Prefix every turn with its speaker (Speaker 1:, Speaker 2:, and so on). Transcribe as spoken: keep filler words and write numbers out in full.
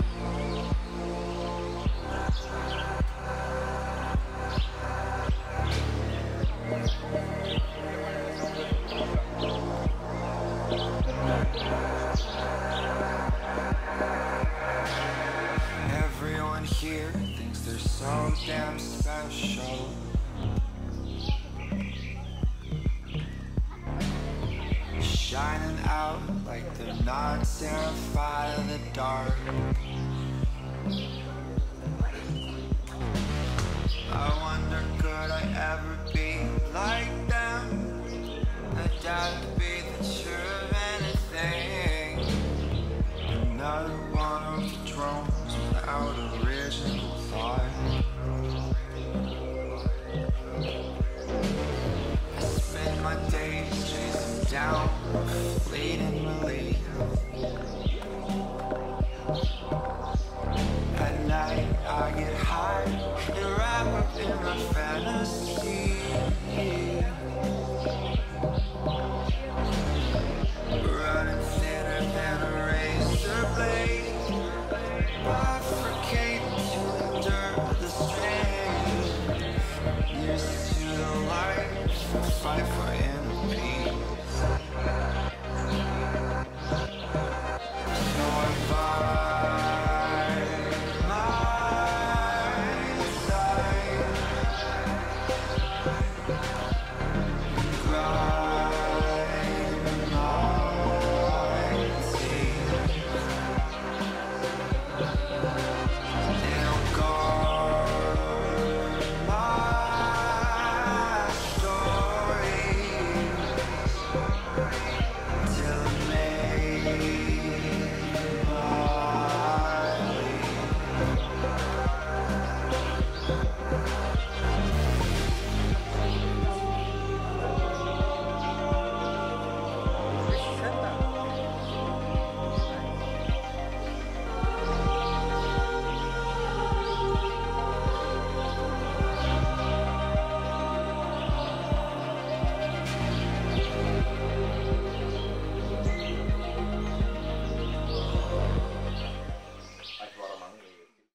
Speaker 1: Everyone here thinks they're so damn special. Shining out like they're not terrified of the dark. I wonder, could I ever be like them? I doubt to be the truth of anything. Another one of the drones without a